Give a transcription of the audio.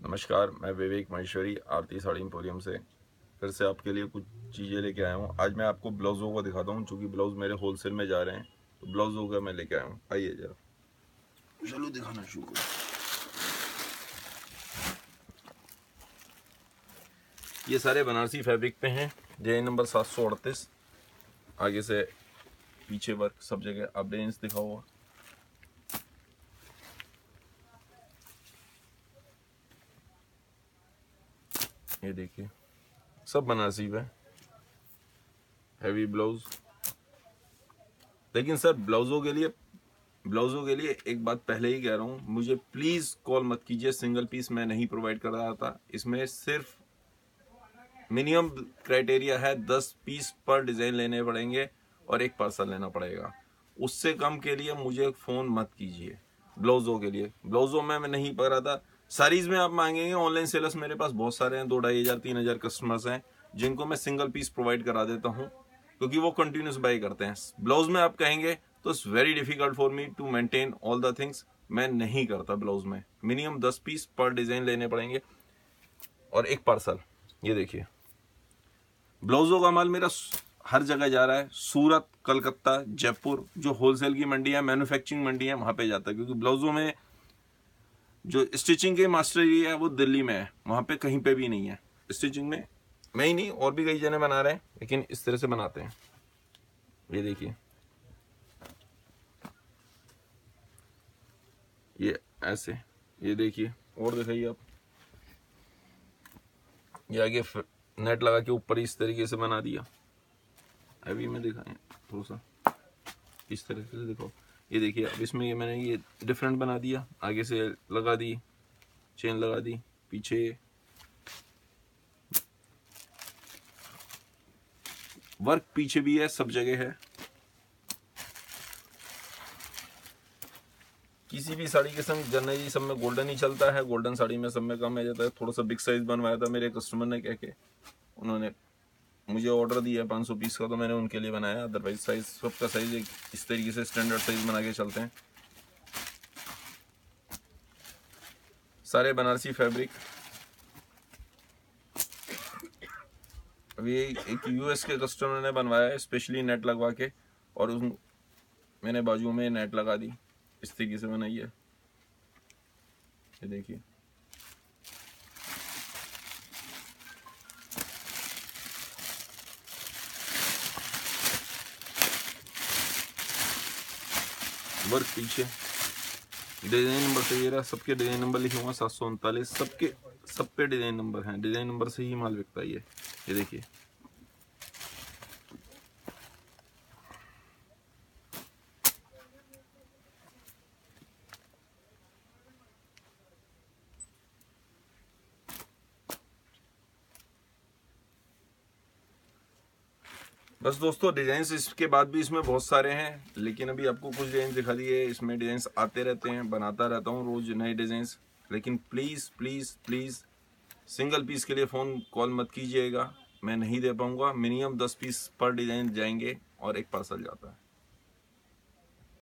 नमस्कार, मैं विवेक महेश्वरी आरती साड़ी एम्पोरियम से फिर से आपके लिए कुछ चीज़ें लेके आया हूँ। आज मैं आपको ब्लाउज़ों को दिखाता हूँ, चूँकि ब्लाउज़ मेरे होलसेल में जा रहे हैं तो ब्लाउज़ों का मैं लेके आया हूँ। आइए जरा, चलो दिखाना शुरू करो। ये सारे बनारसी फैब्रिक पे हैं। Design number 738। आगे से पीछे वर्क सब जगह आप डिजाइन दिखा हुआ। ये देखिए, सब बनारसी पे हैवी ब्लाउज। लेकिन सर ब्लाउजों के लिए एक बात पहले ही कह रहा हूँ, मुझे प्लीज कॉल मत कीजिए। सिंगल पीस मैं नहीं प्रोवाइड कर रहा था। इसमें सिर्फ मिनिमम क्राइटेरिया है 10 पीस पर डिजाइन लेने पड़ेंगे और एक पार्सल लेना पड़ेगा। उससे कम के लिए मुझे फोन मत कीजिए। ब्लाउजों के लिए, ब्लाउजों में मैं नहीं पकड़ा था। साड़ीज में आप मांगेंगे, ऑनलाइन सेलर्स मेरे पास बहुत सारे हैं, 2-2,500 3,000 कस्टमर्स हैं जिनको मैं सिंगल पीस प्रोवाइड करा देता हूँ, क्योंकि वो कंटिन्यूस बाई करते हैं। ब्लाउज में आप कहेंगे तो it's very difficult for me to maintain all the things. मैं नहीं करता ब्लाउज में। मिनिमम 10 पीस पर डिजाइन लेने पड़ेंगे और एक पार्सल। ये देखिए, ब्लाउजों का माल मेरा हर जगह जा रहा है। सूरत, कलकत्ता, जयपुर, जो होलसेल की मंडी है, मैन्युफैक्चरिंग मंडी है, वहां पे जाता है। क्योंकि ब्लाउजों में जो स्टिचिंग के मास्टरी है वो दिल्ली में है, वहां पे कहीं पे भी नहीं है। स्टिचिंग में मैं ही नहीं, और भी कई जने बना रहे हैं, लेकिन इस तरह से बनाते हैं। ये देखिए, ये ऐसे, ये देखिए, और दिखाइए आप। ये आगे नेट लगा के ऊपर इस तरीके से बना दिया। अभी मैं दिखाएं थोड़ा सा इस तरह से देखो। ये देखिए, अब इसमें ये मैंने ये डिफरेंट बना दिया। आगे से लगा दी, चेन लगा दी, पीछे वर्क पीछे भी है, सब जगह है। किसी भी साड़ी के संग जनरली सब में गोल्डन ही चलता है। गोल्डन साड़ी में सब में कम आ जाता है। थोड़ा सा बिग साइज बनवाया था मेरे कस्टमर ने, कह के उन्होंने मुझे ऑर्डर दिया 500 पीस का, तो मैंने उनके लिए बनाया। अदरवाइज साइज सबका साइज एक इस तरीके से स्टैंडर्ड साइज बना के चलते हैं। सारे बनारसी फैब्रिक। अभी एक यूएस के कस्टमर ने बनवाया है स्पेशली नेट लगवा के, और उस मैंने बाजू में नेट लगा दी, इस तरीके से बनाई है। ये देखिए, वर्क पीछे। डिजाइन नंबर से ये रहा, सबके डिजाइन नंबर लिखे हुए हैं 739। सबके सब पे डिजाइन नंबर हैं। डिजाइन नंबर से ही माल बिकता है। ये देखिए, बस दोस्तों डिजाइन इसके बाद भी इसमें बहुत सारे हैं, लेकिन अभी आपको कुछ डिजाइन दिखा दिए। इसमें डिजाइन आते रहते हैं, बनाता रहता हूँ रोज नए डिजाइन। लेकिन please please please single piece के लिए फोन कॉल मत कीजिएगा, मैं नहीं दे पाऊंगा। मिनिमम 10 पीस पर डिजाइन जाएंगे और एक पार्सल जाता है।